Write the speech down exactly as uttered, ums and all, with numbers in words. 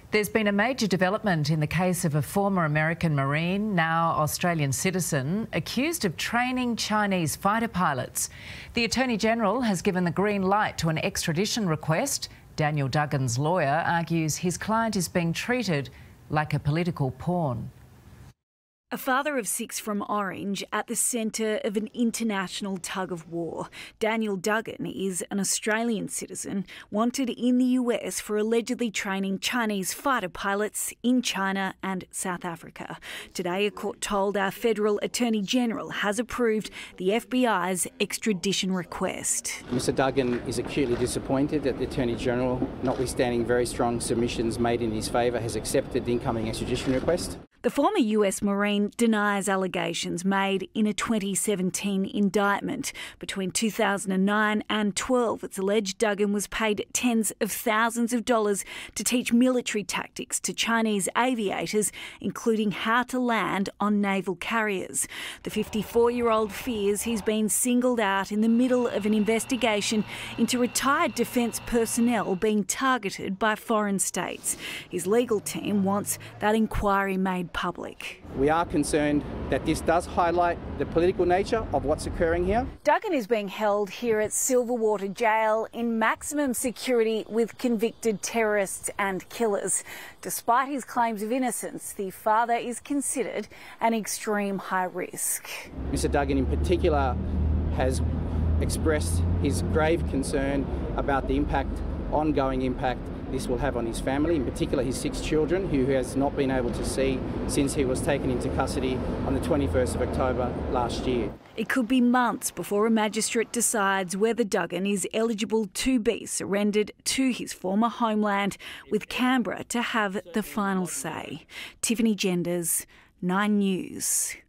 There's been a major development in the case of a former American Marine, now Australian citizen, accused of training Chinese fighter pilots. The Attorney-General has given the green light to an extradition request. Daniel Duggan's lawyer argues his client is being treated like a political pawn. A father of six from Orange at the centre of an international tug-of-war. Daniel Duggan is an Australian citizen wanted in the U S for allegedly training Chinese fighter pilots in China and South Africa. Today, a court told our federal Attorney-General has approved the F B I's extradition request. Mister Duggan is acutely disappointed that the Attorney-General, notwithstanding very strong submissions made in his favour, has accepted the incoming extradition request. The former U S Marine denies allegations made in a twenty seventeen indictment. Between two thousand nine and twelve, it's alleged Duggan was paid tens of thousands of dollars to teach military tactics to Chinese aviators, including how to land on naval carriers. The fifty-four-year-old fears he's been singled out in the middle of an investigation into retired defence personnel being targeted by foreign states. His legal team wants that inquiry made public. We are concerned that this does highlight the political nature of what's occurring here. Duggan is being held here at Silverwater Jail in maximum security with convicted terrorists and killers. Despite his claims of innocence, the father is considered an extreme high risk. Mister Duggan in particular has expressed his grave concern about the impact, ongoing impact, this will have on his family, in particular his six children, who he has not been able to see since he was taken into custody on the twenty-first of October last year. It could be months before a magistrate decides whether Duggan is eligible to be surrendered to his former homeland, with Canberra to have the final say. Tiffany Genders, Nine News.